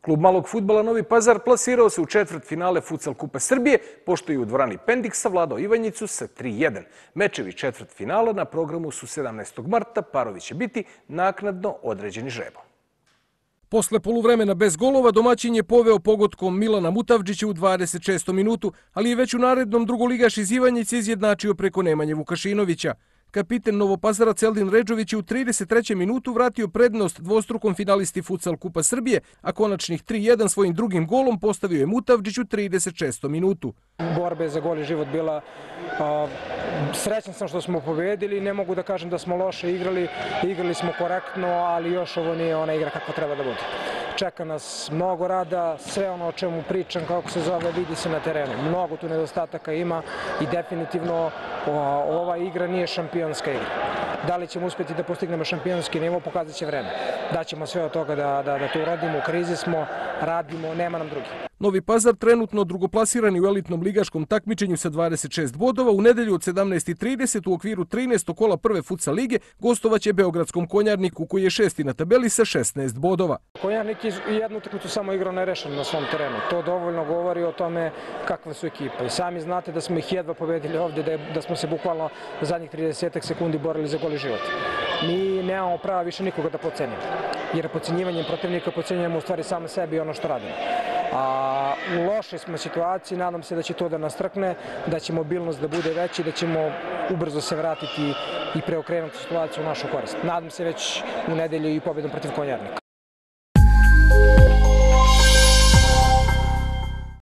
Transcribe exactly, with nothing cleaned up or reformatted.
Klub malog fudbala Novi Pazar plasirao se u četvrtfinale Futsal Kupa Srbije, pošto je u dvorani Pendik savladao Ivanjicu sa tri jedan. Mečevi četvrtfinala na programu su sedamnaestog marta, parovi će biti naknadno određeni žrebom. Posle poluvremena bez golova domaćin je poveo pogodkom Milana Mutavdžića u dvadeset šestom minutu, ali je već u narednom drugoligaš iz Ivanjice izjednačio preko Nemanje Vukašinovića. Kapiten Novopazarac Eldin Redžović je u trideset trećem minutu vratio prednost dvostrukom finalisti Futsal Kupa Srbije, a konačnih tri jedan svojim drugim golom postavio je Mutavdžić u trideset šestom minutu. Borba je za gol i život bila. Srećan sam što smo pobedili, ne mogu da kažem da smo loše igrali, igrali smo korektno, ali još ovo nije ona igra kako treba da bude. Čeka nas mnogo rada, sve ono o čemu pričam, kako se zove, vidi se na terenu. Mnogo tu nedostataka ima i definitivno ova igra nije šampionska igra. Da li ćemo uspjeti da postignemo šampionski nivo, pokazat će vreme. Daćemo sve od toga da, da, da to uradimo, u krizi smo, radimo, nema nam drugi. Novi Pazar, trenutno drugoplasirani u elitnom ligaškom takmičenju sa dvadeset šest bodova, u nedelju od sedamnaest i trideset u okviru trinaestog kola prve futsal lige gostovaće Beogradskom Konjarniku koji je šesti na tabeli sa šesnaest bodova. Konjarnik je jednu utakmicu samo igrao nerešeno na svom terenu. To dovoljno govori o tome kakva su ekipa. I sami znate da smo ih jedva pobedili ovdje, da, je, da smo se bukvalno zadnjih trideset sekundi borili za gol i život. Mi nemamo prava više nikoga da pocenimo, jer pocenjivanjem protivnika pocenjujemo u stvari same sebi i ono što radimo. A u lošoj smo situaciji, nadam se da će to da nas trkne, da će mobilnost da bude veća i da ćemo ubrzo se vratiti i preokrenuti situaciju u našu korist. Nadam se već u nedelju i pobjedom protiv Konjarnika.